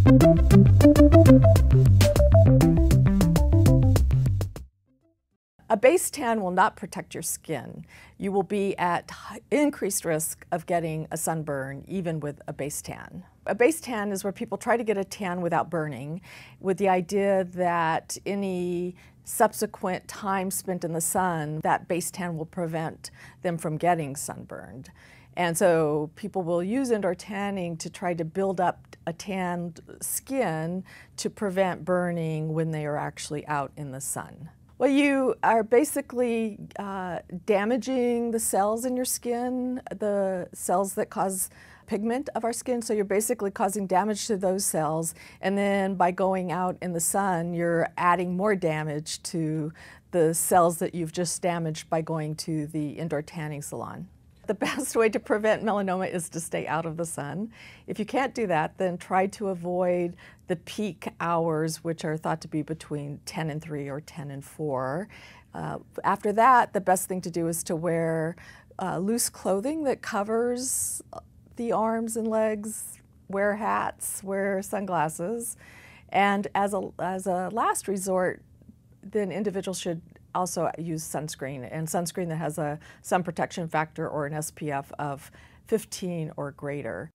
A base tan will not protect your skin. You will be at increased risk of getting a sunburn even with a base tan. A base tan is where people try to get a tan without burning, with the idea that any subsequent time spent in the sun, that base tan will prevent them from getting sunburned. And so people will use indoor tanning to try to build up a tanned skin to prevent burning when they are actually out in the sun. Well, you are basically damaging the cells in your skin, the cells that cause pigment of our skin. So you're basically causing damage to those cells. And then by going out in the sun, you're adding more damage to the cells that you've just damaged by going to the indoor tanning salon. The best way to prevent melanoma is to stay out of the sun. If you can't do that, then try to avoid the peak hours, which are thought to be between 10 and 3 or 10 and 4. After that, the best thing to do is to wear loose clothing that covers the arms and legs, wear hats, wear sunglasses, and as a last resort, then individuals should also use sunscreen, and sunscreen that has a sun protection factor or an SPF of 15 or greater.